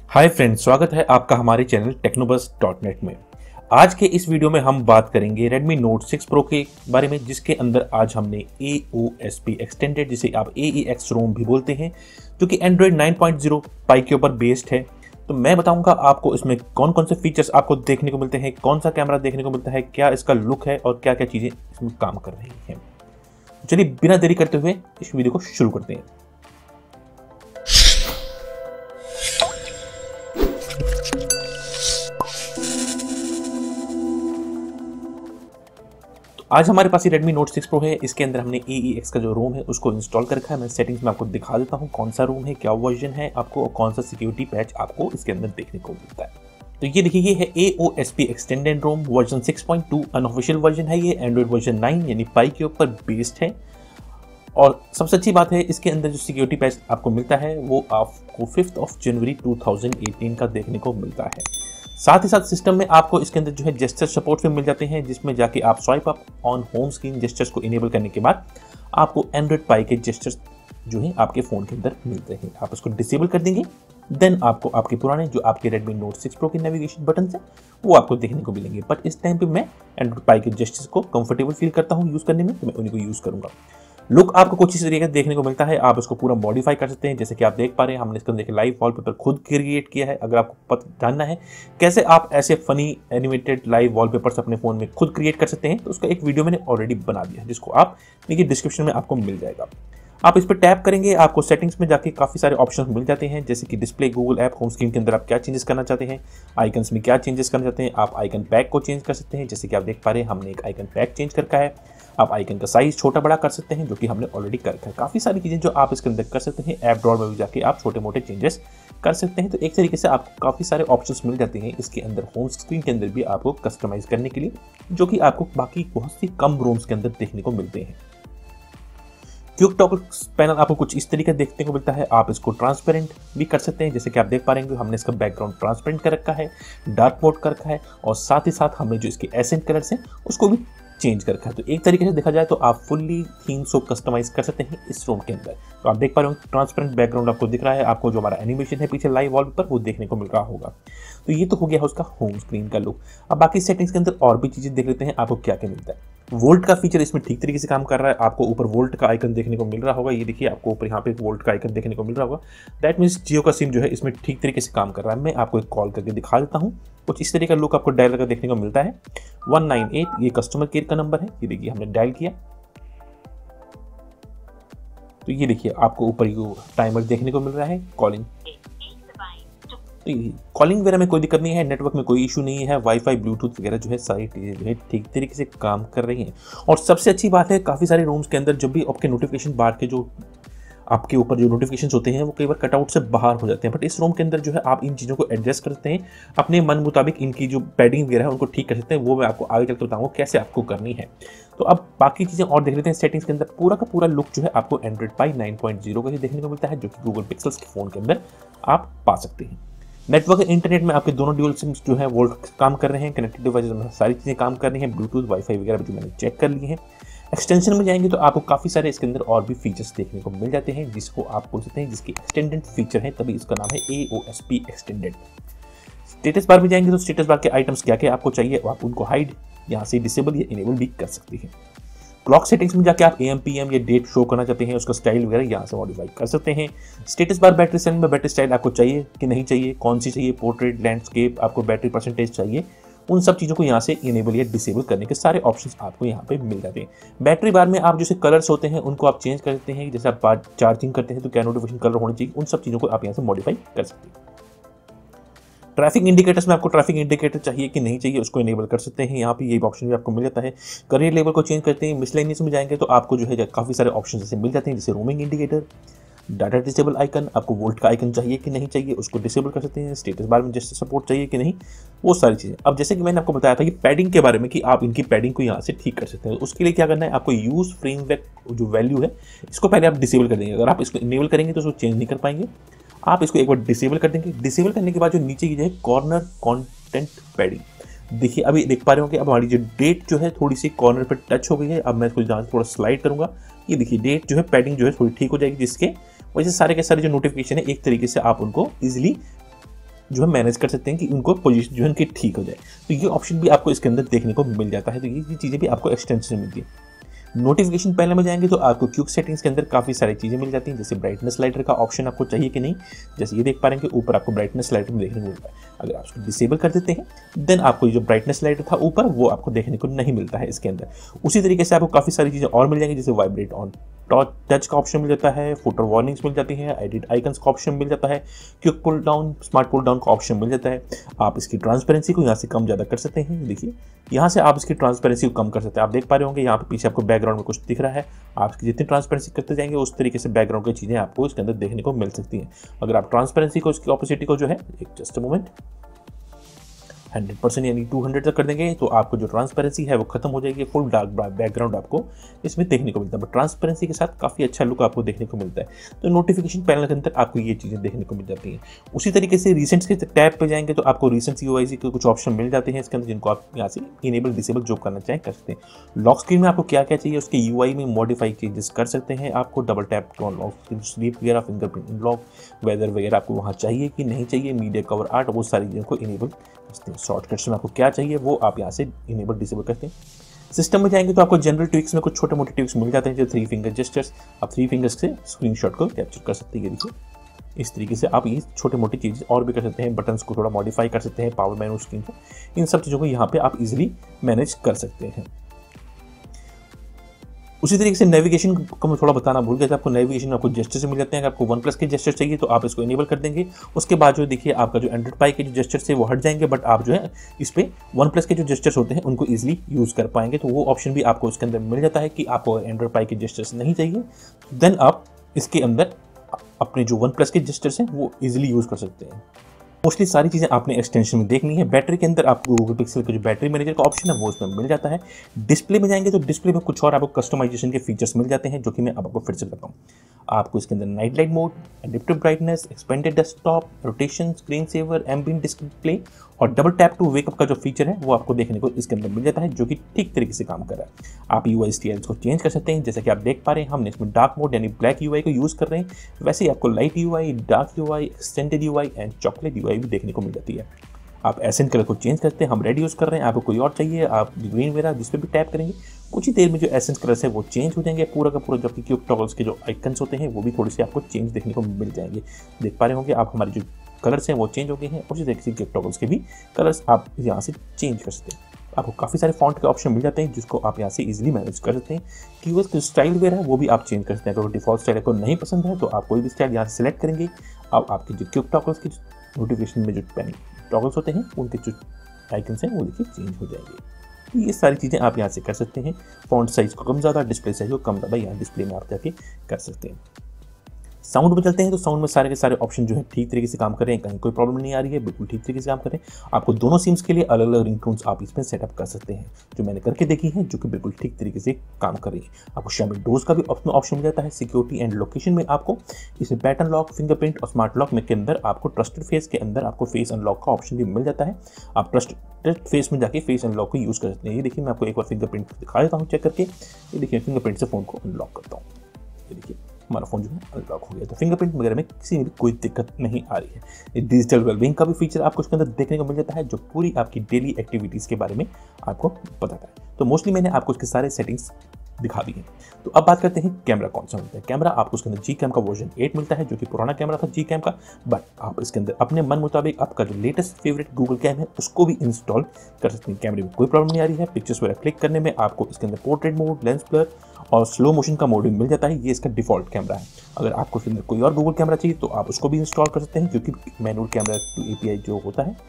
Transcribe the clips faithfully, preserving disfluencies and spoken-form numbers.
Hi friends, स्वागत है आपका हमारे चैनल टेक्नोबस डॉट नेट में। आज के इस वीडियो में हम बात करेंगे Redmi Note सिक्स Pro के बारे में, जिसके अंदर आज हमने A O S P extended, जिसे आप ए ई एक्स रोम भी बोलते हैं, जो कि Android nine point zero pie के ऊपर बेस्ड है। तो मैं बताऊंगा आपको इसमें कौन कौन से फीचर्स आपको देखने को मिलते हैं, कौन सा कैमरा देखने को मिलता है, क्या इसका लुक है और क्या क्या चीज़ें इसमें काम कर रही हैं। चलिए बिना देरी करते हुए इस वीडियो को शुरू करते हैं। आज हमारे पास ये Redmi Note सिक्स Pro है। इसके अंदर हमने ए ई एक्स का जो रोम है उसको इंस्टॉल कर रखा है। मैं सेटिंग्स में आपको दिखा देता हूँ कौन सा रोम है, क्या वर्जन है आपको और कौन सा सिक्योरिटी पैच आपको इसके अंदर देखने को मिलता है। तो ये देखिए, ये है A O S P extended ROM version six point two, unofficial version है ये, एंड्रॉइड वर्जन नाइन यानी पाई के ऊपर बेस्ड है। और सबसे अच्छी बात है, इसके अंदर जो सिक्योरिटी पैच आपको मिलता है वो आपको fifth of January two thousand eighteen का देखने को मिलता है। साथ ही साथ सिस्टम में आपको इसके अंदर जो है जेस्चर सपोर्ट भी मिल जाते हैं, जिसमें जाके आप swipe up on home screen gestures को इनेबल करने के बाद आपको एंड्रॉइड पाई के जेस्चर्स जो है आपके फ़ोन के अंदर मिलते हैं। आप उसको डिसेबल कर देंगे, देन आपको आपके पुराने जो आपके Redmi Note सिक्स Pro के नेविगेशन बटन है वो आपको देखने को मिलेंगे। बट इस टाइम पे मैं एंड्रॉइड पाई के जेस्चर्स को कंफर्टेबल फील करता हूँ यूज़ करने में, तो मैं उन्हीं को यूज़ करूँगा। लुक आपको कुछ इस तरीके से देखने को मिलता है। आप इसको पूरा मॉडिफाई कर सकते हैं, जैसे कि आप देख पा रहे हैं हमने इसके अंदर लाइव वॉलपेपर खुद क्रिएट किया है। अगर आपको पता जानना है कैसे आप ऐसे फनी एनिमेटेड लाइव वॉलपेपर्स अपने फ़ोन में खुद क्रिएट कर सकते हैं, तो उसका एक वीडियो मैंने ऑलरेडी बना दिया है, जिसको आप नीचे डिस्क्रिप्शन में आपको मिल जाएगा। आप इस पर टैप करेंगे, आपको सेटिंग्स में जाके काफ़ी सारे ऑप्शंस मिल जाते हैं, जैसे कि display, Google app, home screen के अंदर आप क्या चेंजेस करना चाहते हैं, आइकन्स में क्या चेंजेस करना चाहते हैं। आप आइकन पैक को चेंज कर सकते हैं, जैसे कि आप देख पा रहे हैं हमने एक आइकन पैक चेंज कर रखा है। आप आइकन का साइज छोटा बड़ा कर सकते हैं, जो कि हमने ऑलरेडी कर रखा है। काफ़ी सारी चीज़ें जो आप इसके अंदर कर सकते हैं। ऐप ड्रॉअर में भी जाके आप छोटे मोटे चेंजेस कर सकते हैं। तो एक तरीके से आपको काफ़ी सारे ऑप्शंस मिल जाते हैं इसके अंदर। होम स्क्रीन के अंदर भी आपको कस्टमाइज करने के लिए, जो कि आपको बाकी बहुत सी कम रोम्स के अंदर देखने को मिलते हैं। क्विक टॉगल पैनल आपको कुछ इस तरीके देखने को मिलता है। आप इसको ट्रांसपेरेंट भी कर सकते हैं, जैसे कि आप देख पा रहे हैं हमने इसका बैकग्राउंड ट्रांसपेरेंट कर रखा है, डार्क मोड कर रखा है, और साथ ही साथ हमने जो इसके एसेंट कलर्स हैं उसको भी चेंज कर रखा है। तो एक तरीके से देखा जाए तो आप फुल्ली थीम्स को कस्टमाइज कर सकते हैं इस रोम के अंदर। तो आप देख पा रहे हो ट्रांसपेरेंट बैकग्राउंड आपको दिख रहा है, आपको जो हमारा एनिमेशन है पीछे लाइव वॉलपेपर वो देखने को मिल रहा होगा। तो ये तो हो गया उसका होम स्क्रीन का लुक। अब बाकी सेटिंग्स के अंदर और भी चीज़ें देख लेते हैं आपको क्या क्या मिलता है। वोल्ट का फीचर इसमें ठीक तरीके से काम कर रहा है। आपको ऊपर वोल्ट का आइकन देखने को मिल रहा होगा, ये देखिए आपको ऊपर यहाँ पे वोल्ट का आइकन देखने को मिल रहा होगा। दैट मीन्स जियो का सिम जो है इसमें ठीक तरीके से काम कर रहा है। मैं आपको एक कॉल करके दिखा देता हूँ। कुछ इस तरीके का लुक आपको डायल करके देखने को मिलता है। वन नाइन एट ये कस्टमर केयर का नंबर है, ये देखिए हमने डायल किया तो ये देखिए आपको ऊपर ये टाइमर देखने को मिल रहा है। कॉलिंग कॉलिंग वगैरह में कोई दिक्कत नहीं है, नेटवर्क में कोई इशू नहीं है, वाईफाई ब्लूटूथ वगैरह जो है सारी चीज़ें जो है ठीक तरीके से काम कर रही हैं। और सबसे अच्छी बात है, काफ़ी सारे रूम्स के अंदर जब भी आपके नोटिफिकेशन बार के जो आपके ऊपर जो नोटिफिकेशंस होते हैं वो कई बार कटआउट से बाहर हो जाते हैं, बट इस रूम के अंदर जो है आप इन चीज़ों को एडजस्ट कर सकते हैं अपने मन मुताबिक। इनकी जो पैडिंग वगैरह है उनको ठीक कर सकते हैं, वो मैं आपको आगे चलकर बताऊँगा कैसे आपको करनी है। तो अब बाकी चीज़ें और देख लेते हैं। सेटिंग्स के अंदर पूरा का पूरा लुक जो है आपको Android pie nine point zero का ही देखने को मिलता है, जो कि गूगल पिक्सल्स के फ़ोन के अंदर आप पा सकते हैं। नेटवर्क इंटरनेट में आपके दोनों ड्यूअल सिम्स जो है वो काम कर रहे हैं। कनेक्टेड डिवाइसेस में सारी चीज़ें काम कर रही हैं, ब्लूटूथ वाईफाई वगैरह जो मैंने चेक कर लिए हैं। एक्सटेंशन में जाएंगे तो आपको काफ़ी सारे इसके अंदर और भी फीचर्स देखने को मिल जाते हैं, जिसको आप बोल सकते हैं जिसकी एक्सटेंडेड फीचर है, तभी इसका नाम है A O S P extended. Status bar में जाएंगे तो स्टेटस बार के आइटम्स क्या क्या आपको चाहिए आप उनको हाइड यहाँ से डिसेबल या इनेबल भी कर सकते हैं। क्लॉक सेटिंग्स में जाके आप ए एम पी एम या डेट शो करना चाहते हैं, उसका स्टाइल वगैरह यहाँ से मॉडिफाई कर सकते हैं। स्टेटस बार बैटरी सेल में बैटरी स्टाइल आपको चाहिए कि नहीं चाहिए, कौन सी चाहिए, पोर्ट्रेट, लैंडस्केप, आपको बैटरी परसेंटेज चाहिए, उन सब चीज़ों को यहाँ से इनेबल या डिसेबल करने के सारे ऑप्शंस आपको यहाँ पे मिल जाते हैं। बैटरी बार में आप जैसे कलर्स होते हैं उनको आप चेंज कर सकते हैं, जैसे आप चार्जिंग करते हैं तो क्या नोटिफिकेशन कलर होने चाहिए, उन सब चीज़ों को आप यहाँ से मॉडिफाई कर सकते हैं। ट्रैफिक इंडिकेटर्स में आपको ट्रैफिक इंडिकेटर चाहिए कि नहीं चाहिए उसको इनेबल कर सकते हैं, यहाँ पे ये ऑप्शन भी आपको मिल जाता है। करियर लेवल को चेंज करते हैं। मिसलेनियस में जाएंगे तो आपको जो है काफ़ी सारे ऑप्शन जैसे मिल जाते हैं, जैसे roaming indicator, data disable icon, आपको वोल्ट का आइकन चाहिए कि नहीं चाहिए उसको डिसेबल कर सकते हैं। स्टेटस बार में जैसे सपोर्ट चाहिए कि नहीं, वो सारी चीज़ें। अब जैसे कि मैंने आपको बताया था कि पैडिंग के बारे में कि आप इनकी पैडिंग को यहाँ से ठीक कर सकते हैं। उसके लिए क्या करना है, आपको यूज़ फ्रेमवर्क जो वैल्यू है इसको पहले आप डिसेबल कर देंगे। अगर आप इसको इनेबल करेंगे तो उसको चेंज नहीं कर पाएंगे। आप इसको एक बार डिसेबल कर देंगे। डिसेबल करने के बाद जो नीचे की जो है कॉर्नर कंटेंट पैडिंग, देखिए अभी देख पा रहे हो कि अब हमारी जो डेट जो है थोड़ी सी कॉर्नर पर टच हो गई है। अब मैं इसको यहाँ से थोड़ा स्लाइड करूँगा, ये देखिए डेट जो है पैडिंग जो है थोड़ी ठीक हो जाएगी, जिसके वजह से सारे के सारे जो नोटिफिकेशन है एक तरीके से आप उनको ईजिली जो है मैनेज कर सकते हैं कि उनको पोजीशन जो है उनकी ठीक हो जाए। तो ये ऑप्शन भी आपको इसके अंदर देखने को मिल जाता है। तो ये चीज़ें भी आपको एक्सटेंशन में मिलती है। नोटिफिकेशन पैनल में जाएंगे तो आपको क्विक सेटिंग्स के अंदर काफ़ी सारी चीज़ें मिल जाती हैं, जैसे ब्राइटनेस स्लाइडर का ऑप्शन आपको चाहिए कि नहीं। जैसे ये देख पा रहे हैं कि ऊपर आपको ब्राइटनेस स्लाइडर में देखने को मिलता है। अगर आप उसको डिसेबल कर देते हैं देन आपको जो ब्राइटनेस स्लाइडर था ऊपर वो आपको देखने को नहीं मिलता है इसके अंदर। उसी तरीके से आपको काफ़ी सारी चीज़ें और मिल जाएंगी, जैसे वाइब्रेट ऑन टच का ऑप्शन मिल जाता है, फुटर वार्निंग्स मिल जाती है, एडिट आइकन्स का ऑप्शन मिल जाता है, quick pull down, smart pull down का ऑप्शन मिल जाता है। आप इसकी ट्रांसपेरेंसी को यहाँ से कम ज़्यादा कर सकते हैं। देखिए यहाँ से आप इसकी ट्रांसपेरेंसी को कम कर सकते हैं। आप देख पा रहे होंगे यहाँ पे पीछे आपको बैकग्राउंड में कुछ दिख रहा है। आप इसकी जितनी ट्रांसपेरेंसी करते जाएंगे उस तरीके से बैकग्राउंड की चीज़ें आपको इसके अंदर देखने को मिल सकती हैं। अगर आप ट्रांसपेरेंसी को इसकी ऑपोजिट को जो है, एक just a moment, hundred percent यानी टू हंड्रेड तक कर देंगे तो आपको जो ट्रांसपेरेंसी है वो खत्म हो जाएगी। फुल डार्क बैकग्राउंड आपको इसमें देखने को मिलता है, बट ट्रांसपेरेंसी के साथ काफ़ी अच्छा लुक आपको देखने को मिलता है। तो नोटिफिकेशन पैनल के अंदर आपको ये चीज़ें देखने को मिल जाती हैं। उसी तरीके से रिसेंट्स के टैब पे जाएंगे तो आपको रिसेंट्स यूआईसी के कुछ ऑप्शन मिल जाते हैं इसके अंदर, जिनको आप यहाँ से इनेबल डिसेबल जो करना चाहें कर सकते हैं। लॉक स्क्रीन में आपको क्या क्या चाहिए उसके यूआई में मॉडिफाई चेंजेस कर सकते हैं। आपको double tap to unlock, sleep वगैरह, फिंगरप्रिंट अनलॉक, वेदर वगैरह आपको वहाँ चाहिए कि नहीं चाहिए, मीडिया कवर आर्ट, वो सारी चीज़ों को इनेबल करते हैं। शॉर्टकट्स में आपको क्या चाहिए वो आप यहाँ से इनेबल डिसेबल करते हैं। सिस्टम में जाएंगे तो आपको जनरल ट्विक्स में कुछ छोटे मोटे ट्विक्स मिल जाते हैं, जो थ्री फिंगर जेस्चर्स, आप थ्री फिंगर्स से स्क्रीनशॉट को कैप्चर कर सकते हैं। ये देखिए इस तरीके से आप ये छोटे मोटी चीज़ें और भी कर सकते हैं। बटन्स को थोड़ा मॉडिफाई कर सकते हैं, पावर मेनू स्क्रीन को, इन सब चीज़ों को यहाँ पे आप इजीली मैनेज कर सकते हैं। उसी तरीके से नेविगेशन को मैं थोड़ा बताना भूल गया था। आपको नेविगेशन में आपको जेस्चर से मिल जाते हैं। अगर आपको वन प्लस के जेस्चर चाहिए तो आप इसको इनेबल कर देंगे। उसके बाद जो देखिए आपका जो एंड्रॉइड पाई के जो जेस्चर से वो हट जाएंगे, बट आप जो है इस पे वन प्लस के जो जेस्चर्स होते हैं उनको ईजिली यूज़ कर पाएंगे। तो वो ऑप्शन भी आपको इसके अंदर मिल जाता है कि आपको एंड्रॉइड पाई के जेस्चर्स नहीं चाहिए, देन आप इसके अंदर अपने जो वन प्लस के जेस्चर्स हैं वो ईजिली यूज़ कर सकते हैं। मोस्टली सारी चीज़ें आपने एक्सटेंशन में देखनी है। बैटरी के अंदर आपको गूगल पिक्सल का जो बैटरी मैनेजर का ऑप्शन है वो इसमें मिल जाता है। डिस्प्ले में जाएंगे तो डिस्प्ले में कुछ और आपको कस्टमाइजेशन के फीचर्स मिल जाते हैं, जो कि मैं अब आपको फिर से बताऊँ। आपको इसके अंदर night light mode, adaptive brightness, expanded desktop, rotation, screen saver, ambient display और डबल टैप टू वेकअप का जो फीचर है वो आपको देखने को इसके अंदर मिल जाता है, जो कि ठीक तरीके से काम कर रहा है। आप यूआई स्टाइल्स को चेंज कर सकते हैं, जैसे कि आप देख पा रहे हैं हमने इसमें डार्क मोड यानी ब्लैक यूआई को यूज़ कर रहे हैं। वैसे ही आपको light UI, dark UI, extended UI and chocolate UI भी देखने को मिल जाती है। आप एसेंट कलर को चेंज करते हैं, हम रेड यूज़ कर रहे हैं, आपको कोई और चाहिए आप ग्रीन वगैरह जिस पे भी टैप करेंगे कुछ ही देर में जो एसेंस कलर्स है वो चेंज हो जाएंगे पूरा का पूरा। जबकि क्यूब टॉगल्स के जो आइकन्स होते हैं वो भी थोड़े से आपको चेंज देखने को मिल जाएंगे। देख पा रहे होंगे आप हमारे जो कलर्स हैं वो चेंज हो गए हैं। उसी तरीके से क्यूब टॉगल्स के भी कलर्स आप यहाँ से चेंज कर सकते हैं। आपको काफ़ी सारे फॉन्ट के ऑप्शन मिल जाते हैं जिसको आप यहाँ से इजीली मैनेज कर सकते हैं। कीवर्ड्स के स्टाइल वगैरह है वो भी आप चेंज कर सकते हैं। अगर डिफॉल्ट स्टाइल आपको नहीं पसंद है तो आप कोई भी स्टाइल यहाँ से सिलेक्ट करेंगे। अब आपके जो क्यूब टॉगल्स की नोटिफिकेशन में जो पेन टॉगल्स होते हैं उनके जो आइकन्स हैं वो देखिए चेंज हो जाएंगे। तो ये सारी चीज़ें आप यहाँ से कर सकते हैं। फॉन्ट साइज को कम ज़्यादा, डिस्प्ले साइज को कम ज़्यादा यहाँ डिस्प्ले में आप जाके कर सकते हैं। साउंड में चलते हैं तो साउंड में सारे के सारे ऑप्शन जो है ठीक तरीके से काम कर रहे हैं, कहीं कोई प्रॉब्लम नहीं आ रही है, बिल्कुल ठीक तरीके से काम कर रहे हैं। आपको दोनों सिम्स के लिए अलग अलग रिंगटोन्स आप इसमें सेटअप कर सकते हैं, जो मैंने करके देखी है, जो कि बिल्कुल ठीक तरीके से काम कर रही है। आपको शामिल डोज का भी ऑप्शन मिल जाता है। सिक्योरिटी एंड लोकेशन में आपको इसमें पैटर्न लॉक, फिंगरप्रिंट और स्मार्ट लॉक में के अंदर आपको ट्रस्टेड फेस के अंदर आपको फेस अनलॉक का ऑप्शन भी मिल जाता है। आप ट्रस्टेड फेस में जाके फेस अनलॉक को यूज़ कर सकते हैं। ये देखिए मैं आपको एक बार फिंगरप्रिंट दिखा देता हूँ चेक करके। ये देखिए फिंगरप्रिंट से फ़ोन को अनलॉक करता हूँ। ये देखिए हमारा फ़ोन जो है अनलॉक हो गया। तो फिंगरप्रिंट वगैरह में किसी में भी कोई दिक्कत नहीं आ रही है। ये डिजिटल वेलबींग का भी फीचर आपको उसके अंदर देखने को मिल जाता है, जो पूरी आपकी डेली एक्टिविटीज़ के बारे में आपको बताता है। तो मोस्टली मैंने आपको उसके सारे सेटिंग्स दिखा दी है। तो अब बात करते हैं कैमरा कौन सा मिलता है। कैमरा आपको उसके अंदर जी कैम का वर्जन एट मिलता है, जो कि पुराना कैमरा था जी कैम का, बट आप इसके अंदर अपने मन मुताबिक आपका जो लेटेस्ट फेवरेट गूगल कैम है उसको भी इंस्टॉल कर सकते हैं। कैमरे में कोई प्रॉब्लम नहीं आ रही है। पिक्चर्स वगैरह क्लिक करने में आपको इसके अंदर पोर्ट्रेट मोड, लेंस ब्लर और स्लो मोशन का मोड भी मिल जाता है। ये इसका डिफॉल्ट कैमरा है। अगर आपको इसके अंदर कोई और गूगल कैमरा चाहिए तो आप उसको भी इंस्टॉल कर सकते हैं, क्योंकि मैनुअल कैमरा टू एपीआई जो होता है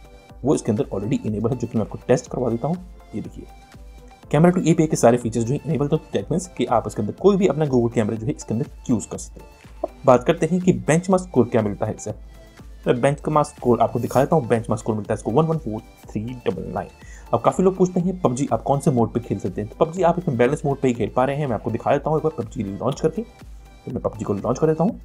वो इसके अंदर ऑलरेडी इनेबल है, जो कि मैं आपको टेस्ट करवा देता हूँ। ये देखिए कैमरा टू एपीआई के सारे फीचर्स जो है इनेबल, तो दैट मींस कि आप इसके अंदर कोई भी अपना गूगल कैमरा जो है इसके अंदर यूज़ कर सकते हैं। अब बात करते हैं कि बेंचमार्क स्कोर क्या मिलता है इससे। तो बेंचमार्क स्कोर आपको दिखा देता हूँ। बेंचमार्क स्कोर मिलता है इसको one one four three double nine. अब काफ़ी लोग पूछते हैं पबजी आप कौन से मोड पे खेल सकते हैं। तो पबजी आप इसमें बैलेंस मोड पे ही खेल पा रहे हैं। मैं आपको दिखा देता हूँ एक बार पबजी लॉन्च करके। तो मैं पबजी को लॉन्च कर देता हूँ।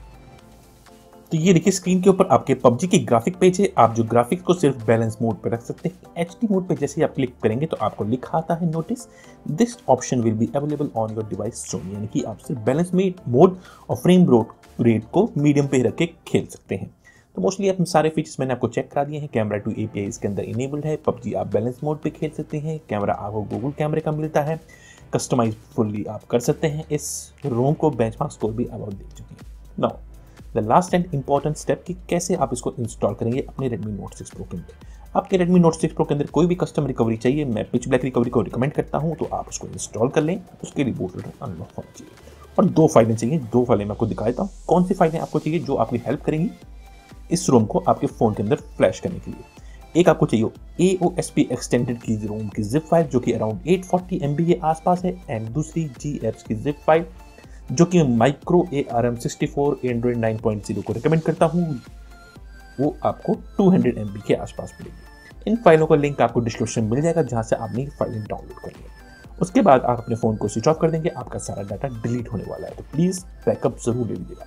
तो ये देखिए स्क्रीन के ऊपर आपके पबजी की ग्राफिक पेज है। आप जो ग्राफिक्स को सिर्फ बैलेंस मोड पे रख सकते हैं। एचडी मोड पे जैसे ही आप क्लिक करेंगे तो आपको लिखा आता है notice this option will be available on your device soon, यानी कि आप सिर्फ बैलेंस में मोड और फ्रेम रेट को मीडियम पे रख के खेल सकते हैं। तो मोस्टली आप सारे फीचर्स मैंने आपको चेक करा दिए हैं। कैमरा टू एपीआई इसके अंदर इनेबल्ड है। पबजी आप बैलेंस मोड पे खेल सकते हैं। कैमरा आपको गूगल कैमरे का मिलता है। कस्टमाइज फुल्ली आप कर सकते हैं। इस रोम को बेंचमार्क स्कोर भी आप देख चुके हैं। Now the last and important step कि कैसे आप इसको इंस्टॉल करेंगे अपने Redmi Note सिक्स Pro के अंदर। आपके Redmi Note सिक्स Pro के अंदर कोई भी कस्टम रिकवरी चाहिए, मैं पिच ब्लैक रिकवरी को रिकमेंड करता हूं, तो आप उसको इंस्टॉल कर लें। उसके लिए बूट लोडर अनलॉक होना चाहिए और दो फाइलें चाहिए। दो फाइलें मैं आपको दिखा देता हूँ कौन सी फाइलें आपको चाहिए जो आपकी हेल्प करेंगी इस रोम को आपके फ़ोन के अंदर फ्लैश करने के लिए। एक आपको चाहिए A O S P extended की रोम की जिप फाइल जो कि around eight forty M B के आसपास है, एंड दूसरी जी एप्स की जिप फाइल जो कि micro A R M sixty four Android nine point zero को रिकमेंड करता हूँ, वो आपको टू हंड्रेड एम बी के आसपास मिलेगी। इन फाइलों का लिंक आपको डिस्क्रिप्शन मिल जाएगा जहाँ से आपने फाइलें डाउनलोड कर ली। उसके बाद आप अपने फ़ोन को स्विच ऑफ कर देंगे, आपका सारा डाटा डिलीट होने वाला है, तो प्लीज़ बैकअप जरूर ले लीजिएगा।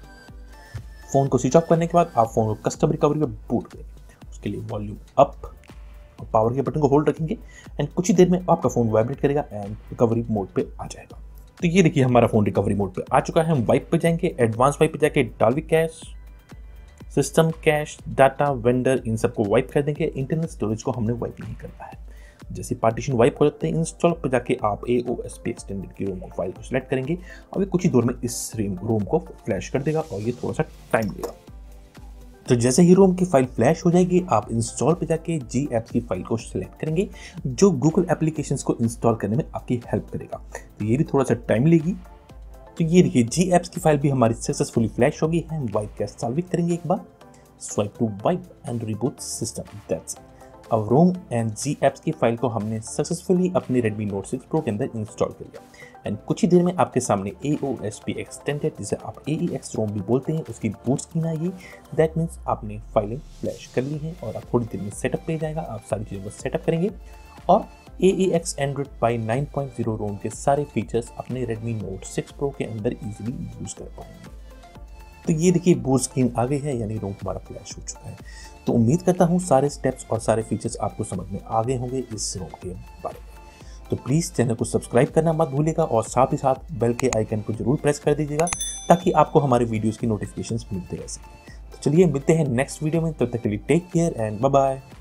फ़ोन को स्विच ऑफ करने के बाद आप फ़ोन को कस्टम रिकवरी में बूट करेंगे। उसके लिए वॉल्यूम अप और पावर के बटन को होल्ड रखेंगे एंड कुछ ही देर में आपका फ़ोन वाइब्रेट करेगा एंड रिकवरी मोड पे आ जाएगा। तो ये देखिए हमारा फ़ोन रिकवरी मोड पे आ चुका है। हम वाइप पे जाएंगे, एडवांस वाइप पे जाके Dalvik cache, system cache, data, vendor, इन सबको वाइप कर देंगे। इंटरनल स्टोरेज को हमने वाइप नहीं करना है। जैसे पार्टीशन वाइप हो जाते हैं, इंस्टॉल पर जाके आप A O S P extended की रोम को फाइल को सिलेक्ट करेंगे और ये कुछ ही देर में इस रोम को फ्लैश कर देगा और ये थोड़ा सा टाइम लेगा। तो जैसे ही रोम की फाइल फ्लैश हो जाएगी, आप इंस्टॉल पे जाके जी एप्स की फाइल को सिलेक्ट करेंगे जो गूगल एप्लीकेशंस को इंस्टॉल करने में आपकी हेल्प करेगा। तो ये भी थोड़ा सा टाइम लेगी। तो ये देखिए जी एप्स की फाइल भी हमारी सक्सेसफुली फ्लैश होगी। हम वाइप कैश सॉल्व करेंगे एक बार, swipe to wipe and reboot system, that's it. अब रोम एंड जी एप्स की फाइल को हमने सक्सेसफुली अपने Redmi Note सिक्स Pro के अंदर इंस्टॉल कर लिया एंड कुछ ही देर में आपके सामने A O S P extended, जिसे आप ए ई एक्स रोम भी बोलते हैं, उसकी बूट स्क्रीन आएगी। दैट मीन्स आपने फाइलें फ्लैश कर ली हैं और आप थोड़ी देर में सेटअप पे जाएगा। आप सारी चीज़ों को सेटअप करेंगे और A E X Android pie nine point zero ROM के सारे फीचर्स अपने Redmi Note सिक्स Pro के अंदर ईजिली यूज़ कर पाएंगे। तो ये देखिए बूट स्क्रीन आ गई है, यानी रोम हमारा फ्लैश हो चुका है। तो उम्मीद करता हूँ सारे स्टेप्स और सारे फीचर्स आपको समझ में आ गए होंगे इस रोम के बारे में। तो प्लीज़ चैनल को सब्सक्राइब करना मत भूलिएगा और साथ ही साथ बेल के आइकन को जरूर प्रेस कर दीजिएगा ताकि आपको हमारे वीडियोस की नोटिफिकेशंस मिलते रह सकें। तो चलिए मिलते हैं नेक्स्ट वीडियो में, तब तक के लिए take care and bye bye.